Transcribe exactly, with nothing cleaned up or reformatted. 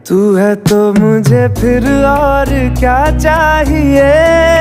तू है तो मुझे फिर और क्या चाहिए।